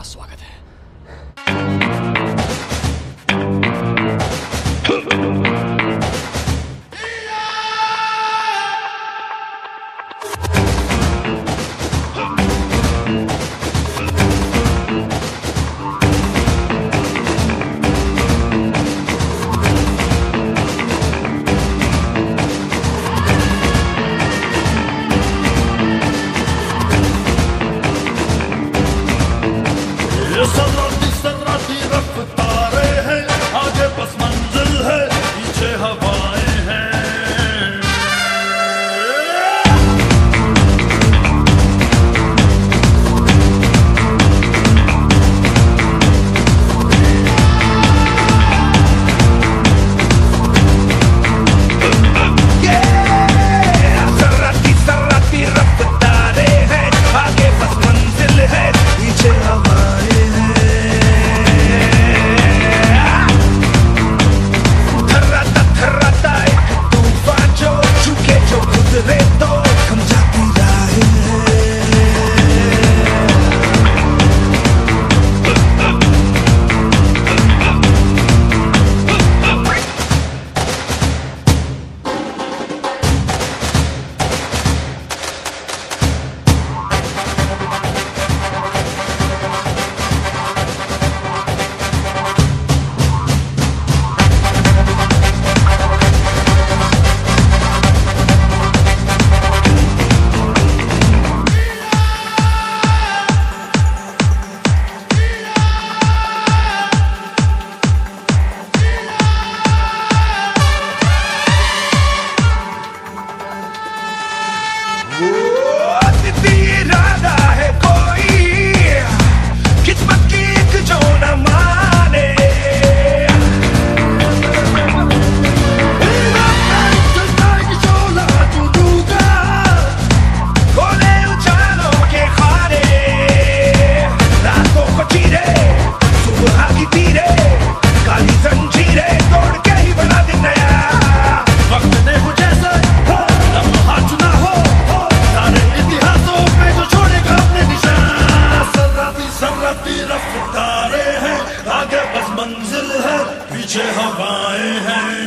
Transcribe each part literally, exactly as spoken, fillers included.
स्वागत है। सर्राती सर्राती रफ्तारे हैं, आगे बस मंजिल है, पीछे हवाएं हैं। सर्राती सर्राती रफ्तारे हैं, आगे बस मंजिल है, पीछे हवाएं हैं। मंजिल है, पीछे हवाएं हैं।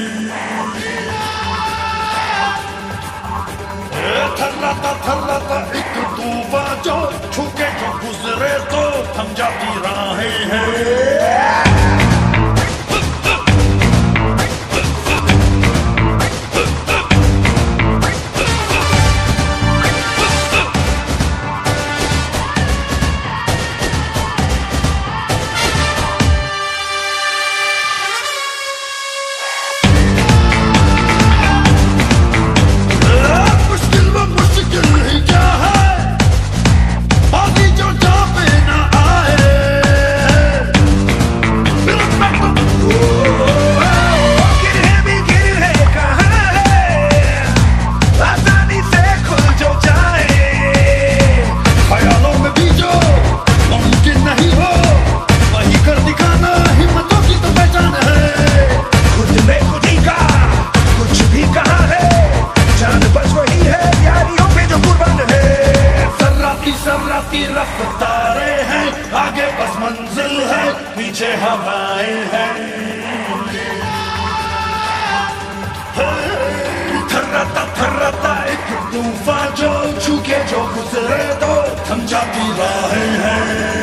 थर्राता थर्राता एक तूफान जो छूके जो गुजरे तो थम जाती राहें हैं। रफ्तारे हैं, आगे बस मंजिल है, पीछे हवाएं हैं। थर्राता थर्राता एक तूफान जो छूके जो गुजरे तो थम जाती राहें हैं।